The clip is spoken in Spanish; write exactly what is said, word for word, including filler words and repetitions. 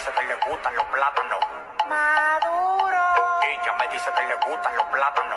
dice que le gustan los plátanos. Maduro. Ella me dice que le gustan los plátanos.